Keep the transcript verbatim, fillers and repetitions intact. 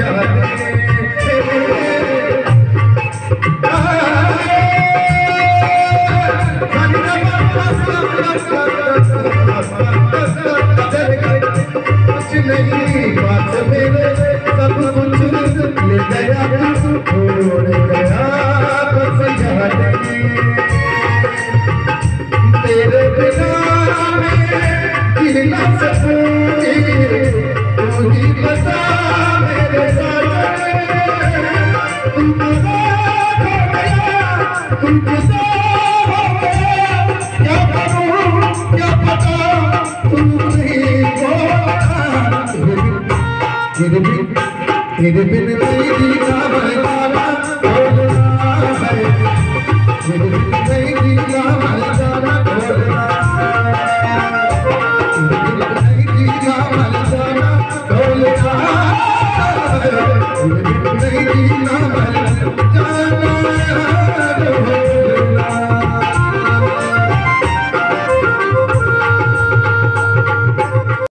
नहीं बात मेरे सब कुछ ले गया छोड़ गया बस जाने तेरे बिना मैं जी ना सकूंगी तू ही बता मेरे सारे तुम हो गया तुम खुदा हो गया क्या करूं क्या पता तू नहीं बोला तेरे बिन तेरे बिन नहीं जीना मरना बोलना है तेरे बिन नहीं जीना मरना बोलना तेरे बिन नहीं जीना मरना बोलना तेरे बिन नहीं जीना मरना बोलना